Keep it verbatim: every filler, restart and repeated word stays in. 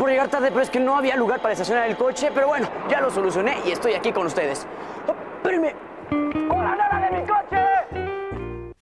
por llegar tarde, pero es que no había lugar para estacionar el coche. Pero bueno, ya lo solucioné y estoy aquí con ustedes. Oh, espérenme.